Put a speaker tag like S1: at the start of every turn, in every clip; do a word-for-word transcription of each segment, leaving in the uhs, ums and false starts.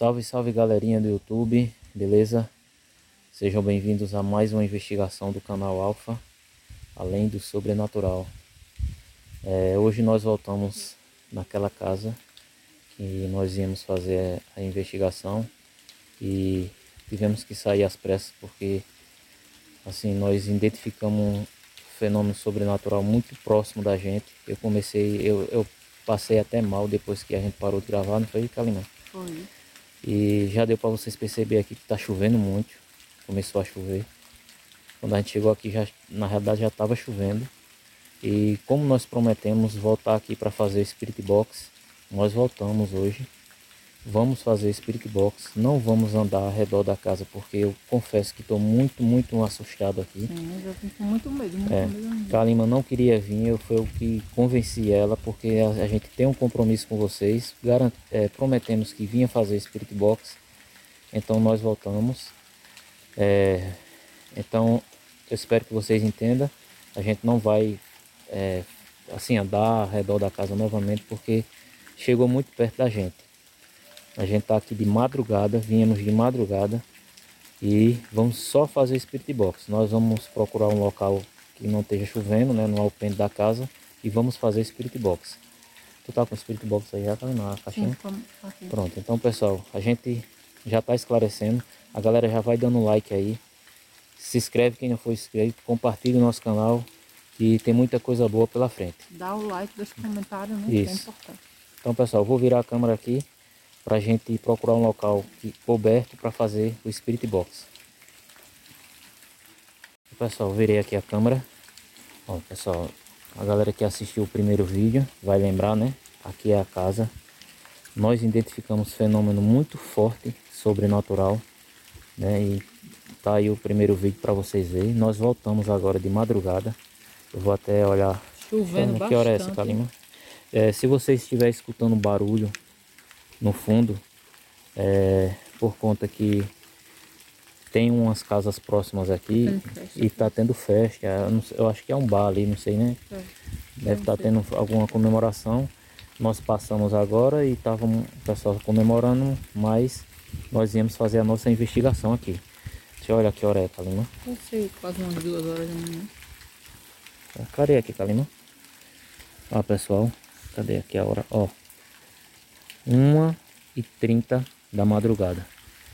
S1: Salve, salve galerinha do YouTube, beleza? Sejam bem-vindos a mais uma investigação do canal Alpha, além do sobrenatural. É, hoje nós voltamos naquela casa que nós íamos fazer a investigação e tivemos que sair às pressas porque assim nós identificamos um fenômeno sobrenatural muito próximo da gente. Eu comecei, eu, eu passei até mal depois que a gente parou de gravar, não foi, Kalima?
S2: Foi.
S1: E já deu para vocês perceber aqui que tá chovendo muito. Começou a chover. Quando a gente chegou aqui, já, na realidade já estava chovendo. E como nós prometemos voltar aqui para fazer o Spirit Box, nós voltamos hoje. Vamos fazer o Spirit Box. Não vamos andar ao redor da casa, porque eu confesso que estou muito, muito assustado aqui.
S2: Sim, eu já fico com muito medo, muito
S1: É,
S2: medo.
S1: Kalima não queria vir, eu fui o que convenci ela, porque a, a gente tem um compromisso com vocês. Garant, é, prometemos que vinha fazer Spirit Box, então nós voltamos. É, então eu espero que vocês entendam. A gente não vai é, assim andar ao redor da casa novamente, porque chegou muito perto da gente. A gente tá aqui de madrugada, viemos de madrugada e vamos só fazer Spirit Box. Nós vamos procurar um local que não esteja chovendo, né, no alpendre da casa, e vamos fazer Spirit Box. Tu tá com o Spirit Box aí já, tá na caixinha?
S2: Sim, aqui.
S1: Pronto, então pessoal, a gente já tá esclarecendo. A galera já vai dando like aí. Se inscreve quem não for inscrito, compartilha o nosso canal, que tem muita coisa boa pela frente.
S2: Dá o like, deixa o comentário, né?
S1: Isso.
S2: Que é importante.
S1: Então pessoal, eu vou virar a câmera aqui pra gente procurar um local que, coberto para fazer o Spirit Box. Pessoal, virei aqui a câmera. Ó, pessoal, a galera que assistiu o primeiro vídeo vai lembrar, né? Aqui é a casa. Nós identificamos fenômeno muito forte, sobrenatural, né? E tá aí o primeiro vídeo para vocês verem. Nós voltamos agora de madrugada. Eu vou até olhar.
S2: Chovendo
S1: Que hora é essa,
S2: bastante.
S1: Kalima? É, se você estiver escutando barulho no fundo, é por conta que tem umas casas próximas aqui e tá tendo festa. Eu, não sei, eu acho que é um bar ali, não sei, né?
S2: É,
S1: Deve estar tá tendo alguma comemoração. Nós passamos agora e estávamos o pessoal comemorando, mas nós íamos fazer a nossa investigação aqui. Deixa eu olhar que hora é, Kalima.
S2: Não sei, quase umas duas horas da manhã.
S1: Cadê aqui, Kalima? Ó, pessoal, cadê aqui a hora? Ó, uma e trinta da madrugada.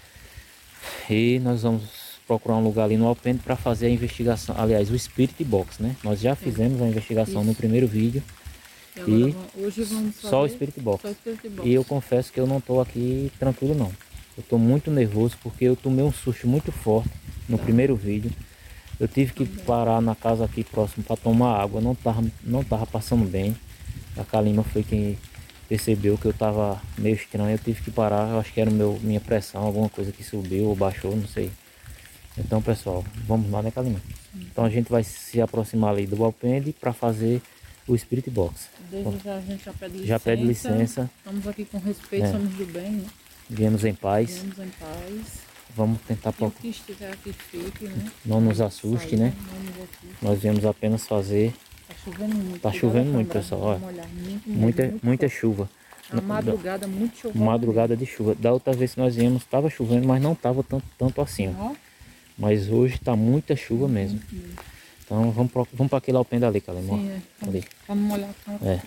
S1: E nós vamos procurar um lugar ali no alpendre para fazer a investigação. Aliás, o Spirit Box, né? Nós já fizemos a investigação Isso. no primeiro vídeo.
S2: E,
S1: e
S2: vamos, hoje vamos fazer
S1: só o Spirit Box.
S2: Só o Spirit Box.
S1: E eu confesso que eu não estou aqui tranquilo não. Eu estou muito nervoso porque eu tomei um susto muito forte no tá. primeiro vídeo. Eu tive que Também. parar na casa aqui próximo para tomar água. Não tava, não tava passando bem. A Kalima foi quem percebeu que eu tava meio estranho. Eu tive que parar. Eu acho que era meu, minha pressão, alguma coisa que subiu ou baixou, não sei. Então, pessoal, vamos lá, né, Kalima? Então a gente vai se aproximar ali do alpendre para fazer o Spirit Box.
S2: Desde já a gente já pede licença.
S1: Já pede licença.
S2: Estamos aqui com respeito, é. somos do bem, né?
S1: Viemos em paz.
S2: Viemos em paz.
S1: Vamos tentar...
S2: E o que estiver aqui fique, né?
S1: Não nos assuste,
S2: sair,
S1: né?
S2: Não nos assuste.
S1: Nós viemos apenas fazer...
S2: Tá chovendo muito.
S1: Tá chovendo muito, pessoal. Olha, muito, muita, muito muita chuva.
S2: A madrugada muito chovendo.
S1: Madrugada de chuva. Da outra vez que nós viemos estava chovendo, mas não estava tanto, tanto assim. Ó. Mas hoje está muita chuva uhum. mesmo. Então vamos para vamos aquele alpendre ali, Kalima.
S2: Sim, é. Ali. Vamos molhar.
S1: É.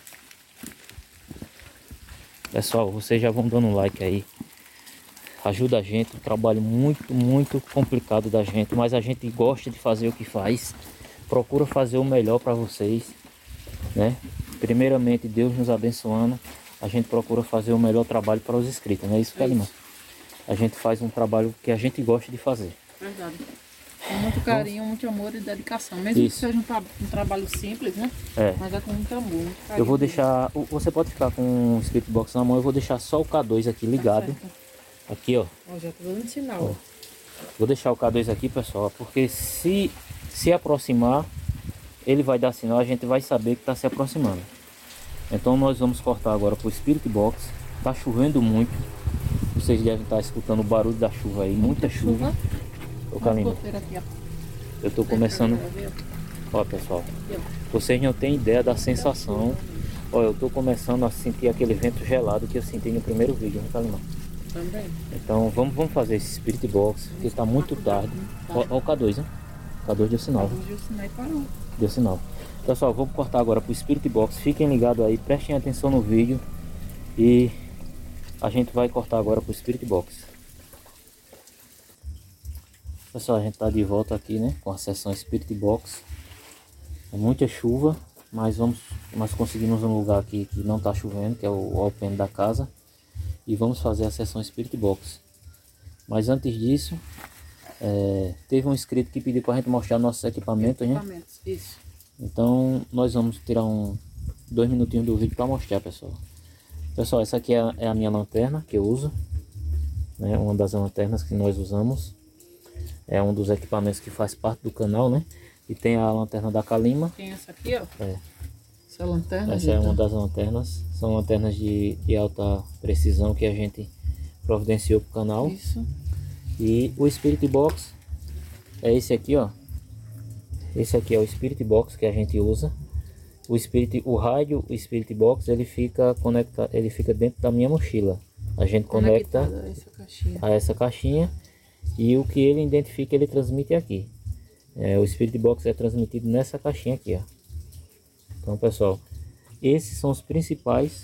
S1: Pessoal, vocês já vão dando um like aí. Ajuda a gente. Um trabalho muito, muito complicado da gente. Mas a gente gosta de fazer o que faz. Procura fazer o melhor para vocês, né? Primeiramente, Deus nos abençoando, a gente procura fazer o melhor trabalho para os inscritos, não é isso, Kalima? É a gente faz um trabalho que a gente gosta de fazer.
S2: Verdade. Com muito carinho, muito amor e dedicação. Mesmo isso. que seja um, tra um trabalho simples, né? É. Mas é com muito amor, muito carinho.
S1: Eu vou deixar, você pode ficar com o Spirit Box na mão, eu vou deixar só o K dois aqui ligado. Tá aqui, ó.
S2: Ó, já tô dando sinal.
S1: Ó. Vou deixar o K dois aqui, pessoal, porque se se aproximar, ele vai dar sinal, a gente vai saber que está se aproximando. Então nós vamos cortar agora para o Spirit Box. Tá chovendo muito. Vocês devem estar escutando o barulho da chuva aí, muita, muita chuva. Ô, Kalima, eu tô começando. Ó, pessoal, vocês não têm ideia da sensação. Ó, eu tô começando a sentir aquele vento gelado que eu senti no primeiro vídeo, né, Kalima?
S2: Também.
S1: Então vamos, vamos fazer esse Spirit Box, porque está muito tarde. Olha o K dois, né? K dois deu sinal.
S2: K dois deu sinal e parou.
S1: Deu sinal. Pessoal, vamos cortar agora pro Spirit Box. Fiquem ligados aí, prestem atenção no vídeo. E a gente vai cortar agora pro Spirit Box. Pessoal, a gente tá de volta aqui, né? Com a sessão Spirit Box. É muita chuva, mas vamos, nós conseguimos um lugar aqui que não tá chovendo, que é o open da casa. E vamos fazer a sessão Spirit Box. Mas antes disso, é, teve um inscrito que pediu para a gente mostrar nossos equipamentos, né?
S2: Isso.
S1: Então nós vamos tirar um dois minutinhos do vídeo para mostrar, pessoal. Pessoal, essa aqui é a, é a minha lanterna que eu uso, né? Uma das lanternas que nós usamos. É um dos equipamentos que faz parte do canal, né? E tem a lanterna da Kalima.
S2: Tem essa aqui, ó.
S1: É.
S2: Essa lanterna.
S1: Essa é uma das lanternas. São lanternas de, de alta precisão que a gente providenciou para o canal.
S2: Isso.
S1: E o Spirit Box é esse aqui, ó. Esse aqui é o Spirit Box que a gente usa. O Spirit, o rádio, o Spirit Box, ele fica conectado, ele fica dentro da minha mochila. A gente conecta
S2: a essa caixinha.
S1: a essa caixinha e o que ele identifica, ele transmite aqui. É, o Spirit Box é transmitido nessa caixinha aqui, ó. Então, pessoal, esses são os principais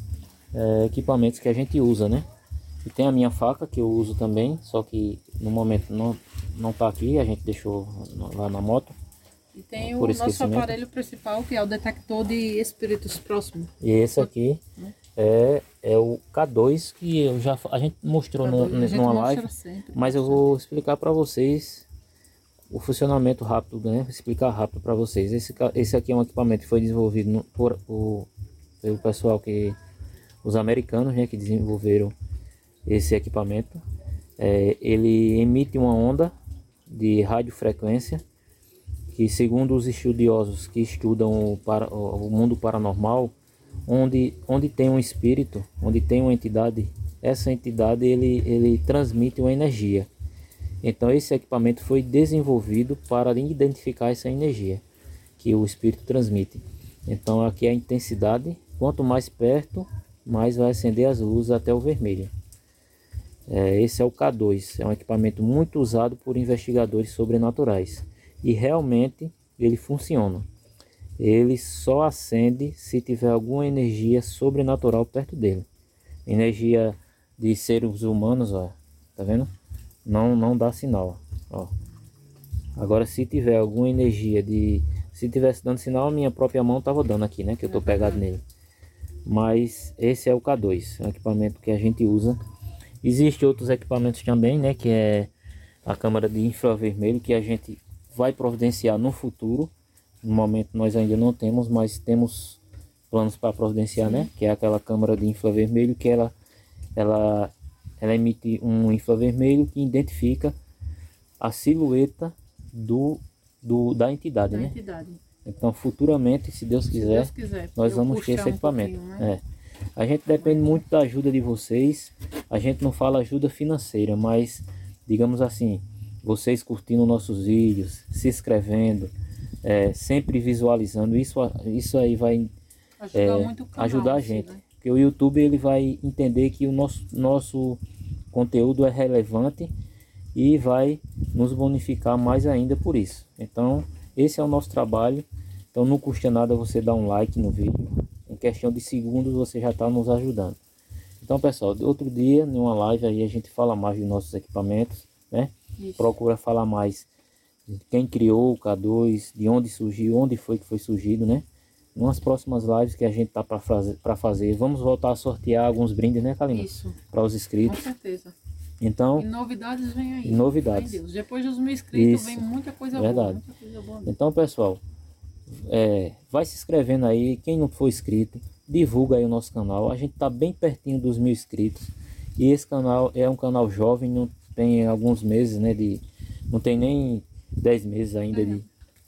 S1: é, equipamentos que a gente usa, né? E tem a minha faca que eu uso também, só que no momento não não tá aqui, a gente deixou lá na moto.
S2: E tem o nosso aparelho principal, que é o detector de espíritos próximos.
S1: E esse aqui é, é o K dois, que eu já, a gente mostrou no, numa live, sempre, mas eu vou explicar para vocês o funcionamento rápido, né? Explicar rápido para vocês. Esse, esse aqui é um equipamento que foi desenvolvido no, por, por, pelo pessoal que, os americanos, né, que desenvolveram esse equipamento. É, ele emite uma onda de radiofrequência que, segundo os estudiosos que estudam o, para, o mundo paranormal, onde, onde tem um espírito, onde tem uma entidade, essa entidade ele, ele transmite uma energia. Então esse equipamento foi desenvolvido para identificar essa energia que o espírito transmite. Então aqui é a intensidade, quanto mais perto, mais vai acender as luzes até o vermelho. É, esse é o K dois, é um equipamento muito usado por investigadores sobrenaturais. E realmente ele funciona. Ele só acende se tiver alguma energia sobrenatural perto dele. Energia de seres humanos, ó, tá vendo? Não, não dá sinal, ó. Agora se tiver alguma energia de... Se tivesse dando sinal, a minha própria mão tava dando aqui, né? Que eu tô pegado nele. Mas esse é o K dois, é um equipamento que a gente usa. Existem outros equipamentos também, né? Que é a câmera de infravermelho, que a gente vai providenciar no futuro. No momento nós ainda não temos, mas temos planos para providenciar, né? Que é aquela câmera de infravermelho que ela, ela, ela emite um infravermelho que identifica a silhueta do, do, da entidade, da né? Entidade. Então futuramente, se Deus quiser, se Deus quiser nós vamos ter esse equipamento. Um né? É. A gente depende muito da ajuda de vocês. A gente não fala ajuda financeira, mas digamos assim, vocês curtindo nossos vídeos, se inscrevendo, é, sempre visualizando, isso, isso aí vai ajudar, é, muito o canal, ajudar a gente. Né? Porque o YouTube ele vai entender que o nosso, nosso conteúdo é relevante e vai nos bonificar mais ainda por isso. Então esse é o nosso trabalho. Então não custa nada você dar um like no vídeo. Em questão de segundos você já está nos ajudando. Então pessoal, outro dia numa live aí a gente fala mais dos nossos equipamentos, né? Isso. Procura falar mais de quem criou o K dois, de onde surgiu, onde foi que foi surgido, né? Nas próximas lives que a gente tá para fazer, para fazer, vamos voltar a sortear alguns brindes, né, Kalima? Isso. Para os inscritos.
S2: Com certeza.
S1: Então,
S2: e novidades vem aí.
S1: Novidades.
S2: Deus. Depois dos mil inscritos Isso. vem muita coisa
S1: Verdade.
S2: boa. Muita coisa boa.
S1: Então, pessoal, é, vai se inscrevendo aí. Quem não for inscrito, divulga aí o nosso canal. A gente tá bem pertinho dos mil inscritos. E esse canal é um canal jovem, não tem alguns meses, né? De, não tem nem dez meses ainda. É. De,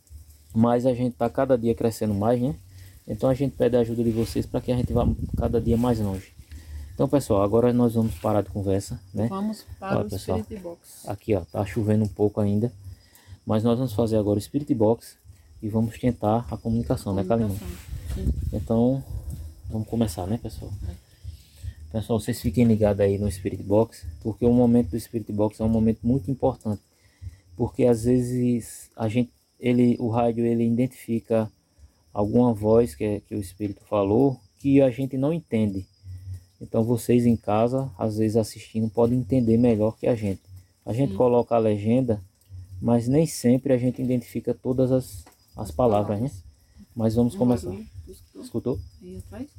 S1: mas a gente tá cada dia crescendo mais, né? Então a gente pede a ajuda de vocês para que a gente vá cada dia mais longe. Então, pessoal, agora nós vamos parar de conversa, né?
S2: Vamos para Olha, o pessoal, Spirit Box.
S1: Aqui, ó, tá chovendo um pouco ainda. Mas nós vamos fazer agora o Spirit Box e vamos tentar a comunicação, a comunicação. né, Kalima? Então, vamos começar, né, pessoal? Pessoal, vocês fiquem ligados aí no Spirit Box, porque o momento do Spirit Box é um momento muito importante, porque às vezes a gente, ele, o rádio ele identifica alguma voz que, é, que o Espírito falou que a gente não entende. Então vocês em casa, às vezes assistindo, podem entender melhor que a gente. A gente Sim. coloca a legenda, mas nem sempre a gente identifica todas as, as, as palavras, palavras, né? Mas vamos um começar. Escutou? Escutou?
S2: Aí atrás?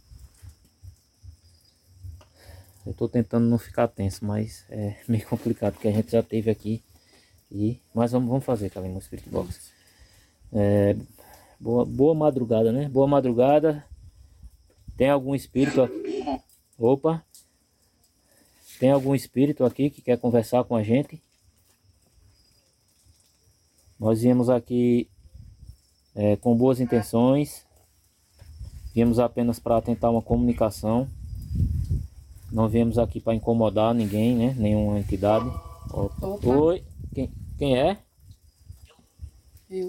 S1: Eu estou tentando não ficar tenso, mas é meio complicado, porque a gente já teve aqui. E, mas vamos, vamos fazer, Kalima, o Spirit Box. É, boa, boa madrugada, né? Boa madrugada. Tem algum espírito aqui? Opa! Tem algum espírito aqui que quer conversar com a gente? Nós viemos aqui é, com boas intenções. Viemos apenas para tentar uma comunicação. Não viemos aqui para incomodar ninguém, né? Nenhuma entidade. Opa. Opa. Oi, quem, quem é?
S2: Eu.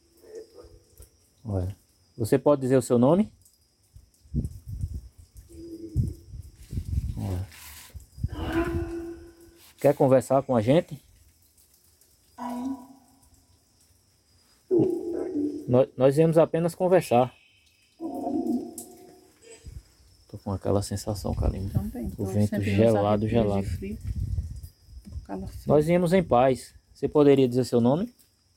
S1: Olha. Você pode dizer o seu nome? Olha. Quer conversar com a gente? Nós, nós viemos apenas conversar. Tô com aquela sensação, Kalima.
S2: Também.
S1: O vento gelado, gelado. Nós viemos em paz. Você poderia dizer seu nome?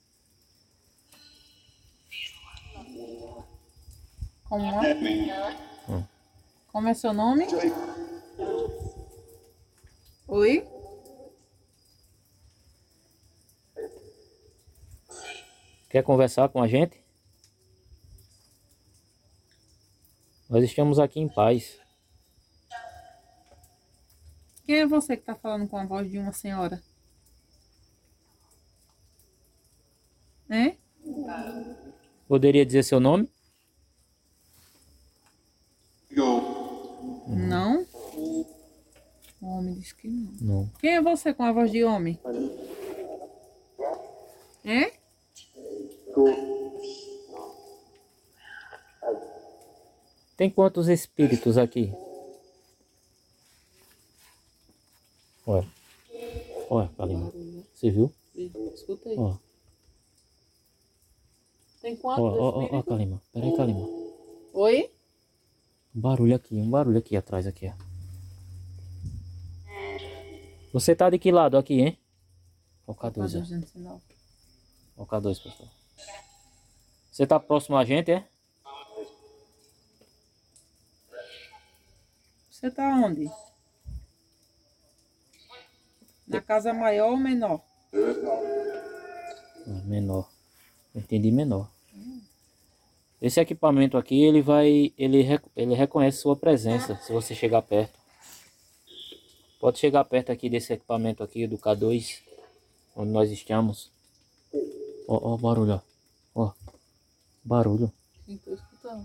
S2: Como é? Hum. Como é seu nome? Oi?
S1: Quer conversar com a gente? Nós estamos aqui em paz.
S2: Quem é você que está falando com a voz de uma senhora? É?
S1: Poderia dizer seu nome?
S2: Não? O homem disse que não.
S1: Não.
S2: Quem é você com a voz de homem? É?
S1: Tem quantos espíritos aqui? Olha. Olha, Kalima. Você viu?
S2: Escuta aí.
S1: Ó.
S2: Tem quantos
S1: ó,
S2: espíritos?
S1: Ó, ó, Kalima. Peraí, Kalima.
S2: Oi?
S1: Um barulho aqui, um barulho aqui atrás, aqui, ó. Você tá de que lado aqui, hein? Ó o K dois, ó. Ó o K dois, pessoal. Você tá próximo a gente, é?
S2: Você tá onde? Na casa maior ou menor?
S1: Menor. Entendi, menor. Esse equipamento aqui, ele vai, ele, ele reconhece sua presença, se você chegar perto. Pode chegar perto aqui desse equipamento aqui, do K dois, onde nós estamos. Ó, ó o barulho, ó. Ó, barulho.
S2: Sim, tô escutando.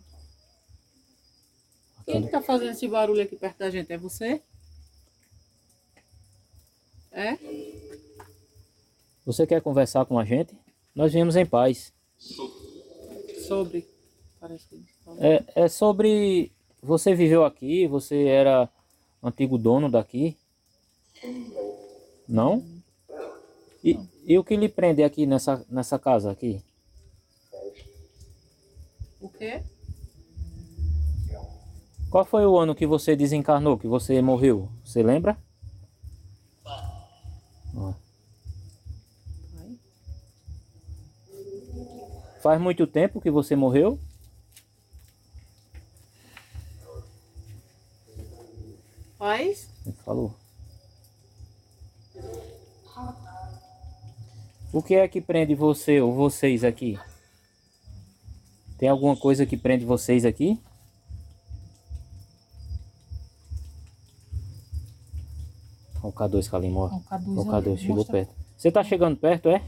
S2: Quem que tá fazendo esse barulho aqui perto da gente? É você? É?
S1: Você quer conversar com a gente? Nós viemos em paz.
S2: Sobre? Parece que
S1: é, é sobre... Você viveu aqui? Você era antigo dono daqui? Não? E, e o que lhe prende aqui nessa, nessa casa aqui?
S2: O quê?
S1: Qual foi o ano que você desencarnou, que você morreu? Você lembra? Ó. Faz muito tempo que você morreu?
S2: Faz?
S1: Ele falou. O que é que prende você ou vocês aqui? Tem alguma coisa que prende vocês aqui? O K dois, Kalima, ó.
S2: O K dois,
S1: o K dois chegou
S2: mostra...
S1: perto. Você tá chegando perto, é?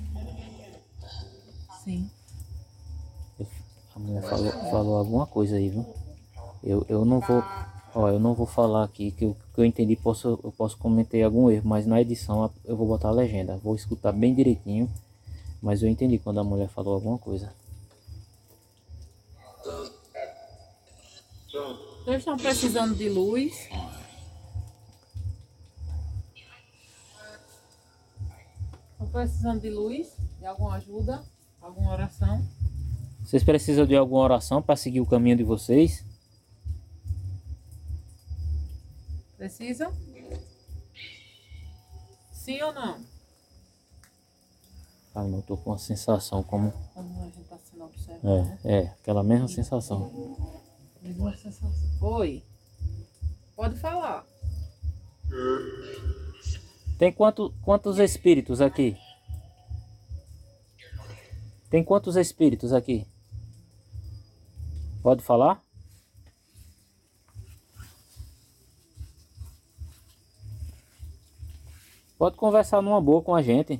S2: Sim.
S1: A mulher falou, falou alguma coisa aí, viu? Eu, eu não vou... Ó, eu não vou falar aqui, que o que eu entendi, posso, eu posso cometer algum erro, mas na edição eu vou botar a legenda. Vou escutar bem direitinho, mas eu entendi quando a mulher falou alguma coisa.
S2: Eles estão precisando de luz. Estão precisando de luz? De alguma ajuda? Alguma oração?
S1: Vocês precisam de alguma oração para seguir o caminho de vocês?
S2: Precisam? Sim ou não?
S1: Ah, não, tô com uma sensação como...
S2: Como a gente está sendo observado.
S1: É,
S2: né?
S1: é, aquela mesma sensação.
S2: Mesma sensação. Oi. Pode falar.
S1: Tem quanto, quantos espíritos aqui? Tem quantos espíritos aqui? Pode falar? Pode conversar numa boa com a gente.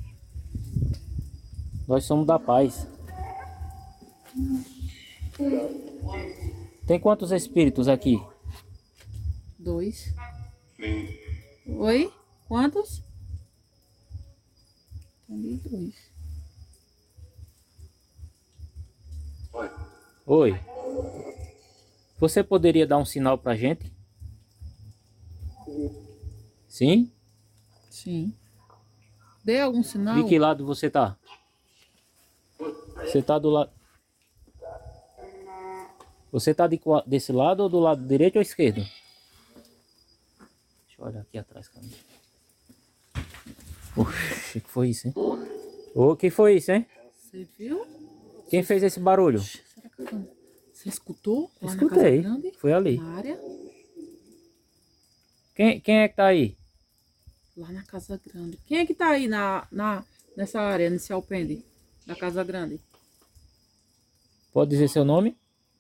S1: Nós somos da paz. Tem quantos espíritos aqui?
S2: Dois. Oi? Quantos? Entendi, dois.
S1: Oi. Oi. Você poderia dar um sinal pra gente? Sim?
S2: Sim. Dê algum sinal?
S1: De que lado você tá? Você tá do lado... Você tá de, desse lado ou do lado direito ou esquerdo? Deixa eu olhar aqui atrás, cara. Oxi, que foi isso, hein? O que foi isso, hein?
S2: Você viu?
S1: Quem fez esse barulho?
S2: Será que você escutou? Lá
S1: Escutei.
S2: Na Casa Grande?
S1: Foi ali.
S2: Na área?
S1: Quem, quem é que tá aí?
S2: Lá na Casa Grande. Quem é que tá aí na, na, nessa área, nesse alpendre da Casa Grande?
S1: Pode dizer seu nome?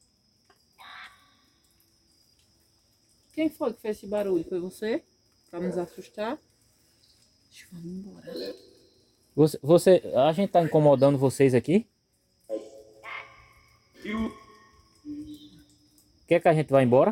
S2: Quem foi que fez esse barulho? Foi você? Pra nos assustar? Deixa eu ir embora.
S1: Você, você, a gente tá incomodando vocês aqui? Quer que a gente vá embora?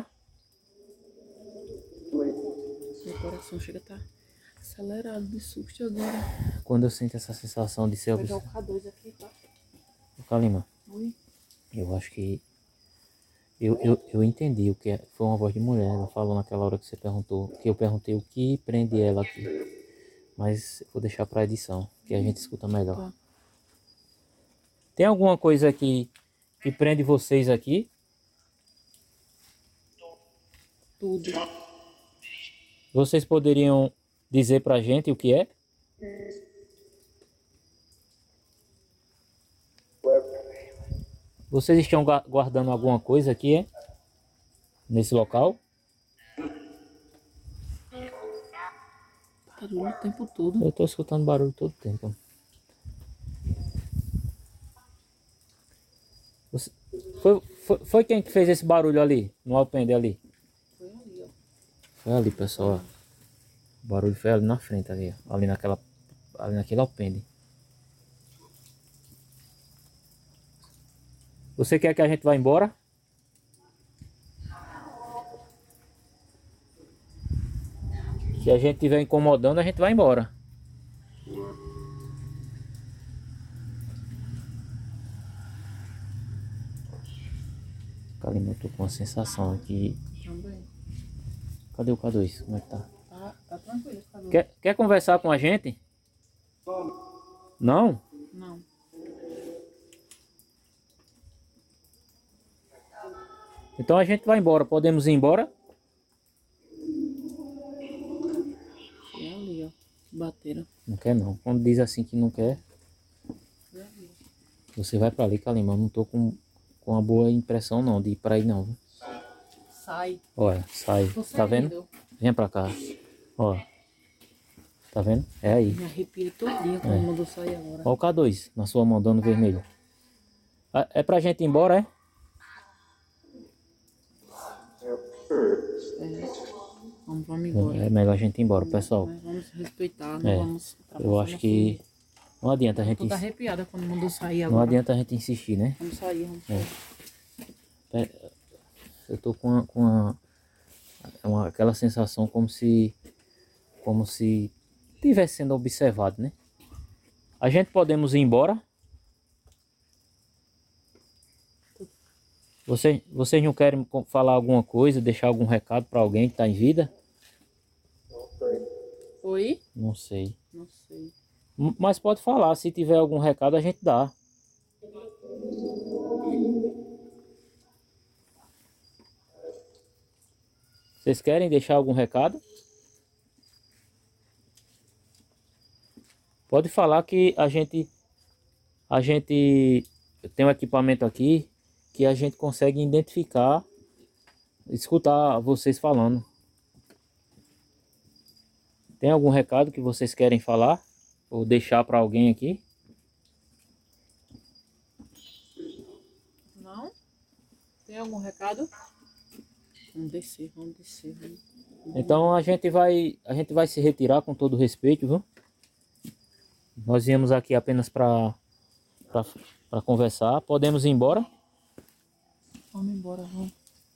S2: Meu coração chega a estar acelerado de susto agora.
S1: Quando eu sinto essa sensação de ser
S2: Vou pegar o
S1: observado.
S2: K dois aqui, tá?
S1: Kalima,
S2: Oi.
S1: eu acho que... Eu, eu, eu entendi o que é. Foi uma voz de mulher. Ela falou naquela hora que você perguntou. Que eu perguntei o que prende ela aqui. Mas eu vou deixar para edição, que a gente escuta melhor.
S2: Tá.
S1: Tem alguma coisa aqui que prende vocês aqui?
S2: Tudo.
S1: Vocês poderiam dizer pra gente o que é? Vocês estão guardando alguma coisa aqui, é? Nesse local?
S2: Barulho o tempo todo.
S1: Eu tô escutando barulho todo o tempo. Você... Foi, foi, foi quem que fez esse barulho ali? No alpendre ali?
S2: Foi ali, ó.
S1: Foi ali, pessoal. O barulho foi ali na frente, ali, ó. Ali naquela, ali naquele alpendre. Você quer que a gente vá embora? Se a gente estiver incomodando, a gente vai embora. Kalima, eu tô com uma sensação aqui.
S2: Também.
S1: Cadê o K dois? Como é que tá?
S2: Tá, tá tranquilo, K dois.
S1: Quer, quer conversar com a gente? Não?
S2: Não.
S1: Então a gente vai embora. Podemos ir embora?
S2: Foi ali, ó. Bateram.
S1: Não quer não. Quando diz assim que não quer,
S2: Foi ali.
S1: você vai pra ali, Kalima. Eu não tô com, com uma boa impressão não de ir pra aí não.
S2: Sai.
S1: Olha, sai.
S2: Tô
S1: Tá vendo?
S2: saindo.
S1: Vem pra cá. Ó. Tá vendo? É aí.
S2: Me arrepia todinha quando
S1: É.
S2: mandou sair agora.
S1: Olha o K dois na sua mão dando vermelho. É, é pra gente ir embora, é?
S2: É. Vamos, vamos embora.
S1: É melhor a gente ir embora, pessoal.
S2: Nós vamos respeitar, não
S1: É.
S2: vamos ultrapassar
S1: Eu acho
S2: nosso
S1: que
S2: limite.
S1: não adianta a gente
S2: Tô
S1: ins-
S2: arrepiada quando mandou sair
S1: não
S2: agora.
S1: adianta a gente insistir, né?
S2: Vamos sair, vamos
S1: É.
S2: sair.
S1: É, eu tô com, uma, com uma, uma- aquela sensação como se como se estivesse sendo observado, né? A gente podemos ir embora? Vocês, vocês não querem co- falar alguma coisa, deixar algum recado para alguém que está em vida?
S2: Oi?
S1: Não sei.
S2: Não sei.
S1: Mas pode falar, se tiver algum recado a gente dá. Vocês querem deixar algum recado? Pode falar que a gente a gente tem um equipamento aqui que a gente consegue identificar, escutar vocês falando. Tem algum recado que vocês querem falar ou deixar para alguém aqui?
S2: Não? Tem algum recado? Vamos descer, vamos descer. Vamos...
S1: Então a gente vai a gente vai se retirar com todo respeito, viu? Nós viemos aqui apenas para para conversar. Podemos ir embora?
S2: Vamos embora, vamos.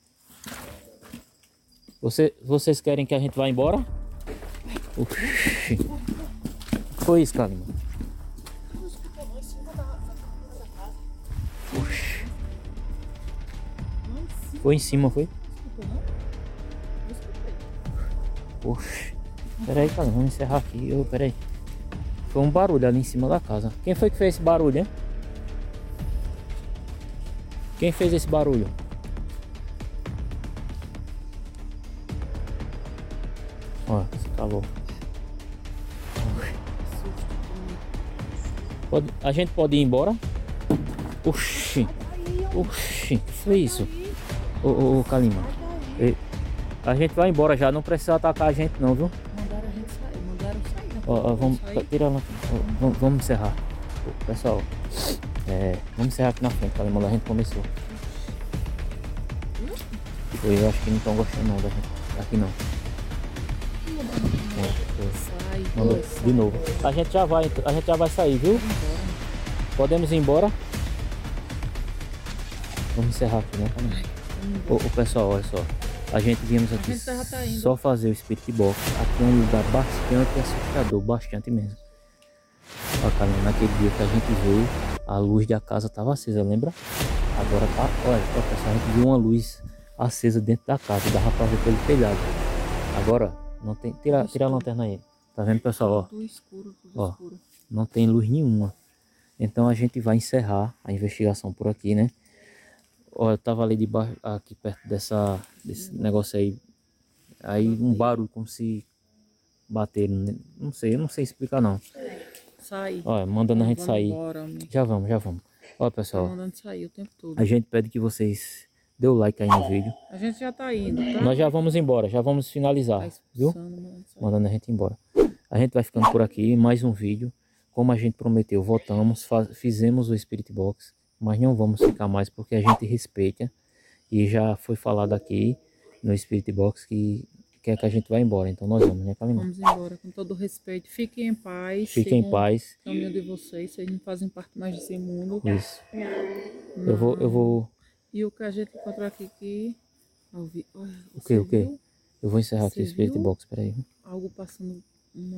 S1: Você, vocês querem que a gente vá embora? Oxi. Foi isso, Kalima? Oxi. Foi em cima, foi? Oxi. Pera aí, Kalima, vamos encerrar aqui. Eu, pera aí. Foi um barulho ali em cima da casa. Quem foi que fez esse barulho, hein? Quem fez esse barulho? Ó, se calou. Pode, a gente pode ir embora? Oxi. Oxi. Que foi isso? Ô, ô, ô Kalima. A gente vai embora já. Não precisa atacar a gente não, viu?
S2: Mandaram a gente sair. Mandaram sair. Né?
S1: Ó, ó, vamos, tira lá. Ó, vamos, vamos encerrar. Pessoal, é, vamos encerrar aqui na frente, Kalima. A gente começou. Eu acho que não estão gostando não da gente. Aqui não.
S2: Sai,
S1: Mandou,
S2: dois, sai,
S1: de novo.
S2: dois.
S1: A gente já vai, a gente já vai sair, viu? Podemos ir embora? Vamos encerrar aqui, né? Ô, ô pessoal, olha só. A gente viemos aqui
S2: gente tá
S1: só fazer o Spirit Box. Aqui é um lugar bastante assustador, bastante mesmo. Olha, Kalima, naquele dia que a gente veio, a luz da casa estava acesa, lembra? Agora tá, olha, ó, pessoal, a gente viu uma luz acesa dentro da casa, dava pra ver pelo telhado. Agora, não tem, tira, tira a lanterna aí. Tá vendo, pessoal, ó?
S2: Tudo escuro, tudo
S1: Ó,
S2: escuro.
S1: não tem luz nenhuma. Então a gente vai encerrar a investigação por aqui, né? Ó, eu tava ali debaixo, aqui perto dessa, desse negócio aí. Aí um barulho como se bateram, né? Não sei, eu não sei explicar não.
S2: Sai.
S1: Ó, mandando a gente sair.
S2: Embora,
S1: já vamos, já vamos. Ó, pessoal.
S2: Tá mandando sair o tempo todo.
S1: A gente pede que vocês dê o like aí no vídeo.
S2: A gente já tá indo, tá?
S1: Nós já vamos embora, já vamos finalizar,
S2: tá
S1: viu? Mandando a gente embora. A gente vai ficando por aqui, mais um vídeo. Como a gente prometeu, voltamos, fizemos o Spirit Box, mas não vamos ficar mais porque a gente respeita. E já foi falado aqui no Spirit Box que quer que a gente vá embora. Então nós vamos, né, Kalima?
S2: Vamos embora, com todo respeito. Fiquem em paz.
S1: Fiquem em paz.
S2: O caminho de vocês, vocês não fazem parte mais desse mundo.
S1: Isso. Eu vou, eu vou...
S2: E o que a gente encontrou aqui que... Ouvi... Olha,
S1: o que, o que? Eu vou encerrar
S2: você
S1: aqui o Spirit
S2: viu?
S1: Box, peraí.
S2: Algo passando... Uma...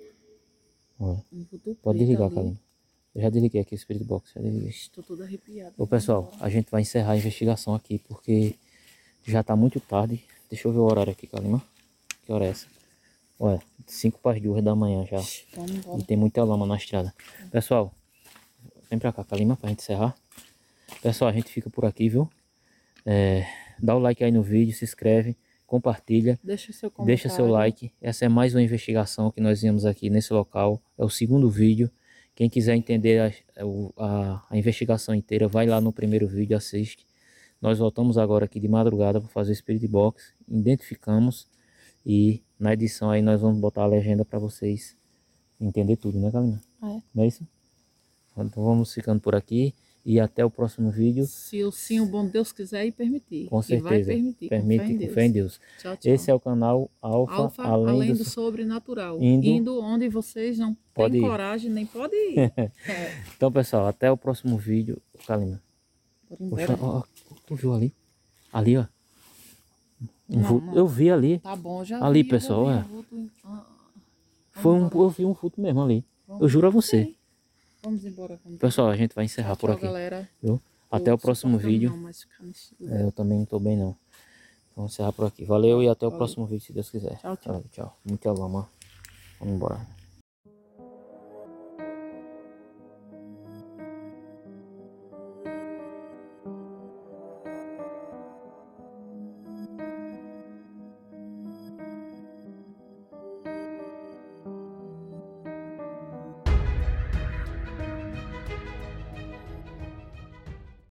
S1: Olha.
S2: Um
S1: Pode desligar, Kalima. Eu já desliguei aqui o Spirit Box, já desliguei.
S2: Estou toda arrepiada.
S1: Ô pessoal, a gente vai encerrar a investigação aqui porque já tá muito tarde. Deixa eu ver o horário aqui, Kalima. Que hora é essa? Olha, cinco para as duas da manhã já. E tem muita lama na estrada. Pessoal, vem pra cá, Kalima, pra gente encerrar. Pessoal, a gente fica por aqui, viu? É, dá o like aí no vídeo, se inscreve, compartilha.
S2: Deixa seu comentário.
S1: Deixa seu like. Essa é mais uma investigação que nós viemos aqui nesse local. É o segundo vídeo. Quem quiser entender a, a, a investigação inteira, vai lá no primeiro vídeo, assiste. Nós voltamos agora aqui de madrugada para fazer o Spirit Box. Identificamos. E na edição aí nós vamos botar a legenda para vocês entender tudo, né, Kalima?
S2: É.
S1: Não é isso? Então vamos ficando por aqui. E até o próximo vídeo.
S2: Se o sim, o bom Deus quiser e permitir.
S1: Com certeza.
S2: E vai permitir.
S1: Permite, com fé em Deus.
S2: Tchau, tchau.
S1: Esse é o canal Alfa,
S2: Alfa
S1: além,
S2: além,
S1: do,
S2: do sobrenatural.
S1: Indo,
S2: indo onde vocês não
S1: pode
S2: têm
S1: ir.
S2: coragem, nem podem ir. É.
S1: Então, pessoal, até o próximo vídeo. Kalima.
S2: Poxa,
S1: ó, ó, tu viu ali? Ali, ó. Um
S2: não,
S1: vulto.
S2: não.
S1: Eu vi ali.
S2: Tá bom, já
S1: ali,
S2: vi,
S1: pessoal,
S2: já vi
S1: é.
S2: um vulto. Ah,
S1: Foi um,
S2: embora.
S1: eu vi um vulto mesmo ali.
S2: Vamos,
S1: eu juro a você.
S2: okay. Vamos embora. Vamos
S1: Pessoal, a gente vai encerrar
S2: tchau,
S1: por
S2: tchau,
S1: aqui.
S2: Galera.
S1: Viu? Até
S2: eu
S1: o próximo vídeo.
S2: Não, mas
S1: é, eu também não tô bem não. Vamos encerrar por aqui. Valeu e até o
S2: Valeu.
S1: próximo vídeo, se Deus quiser.
S2: Tchau, tchau.
S1: Valeu, tchau. Muita lama. Vamos embora.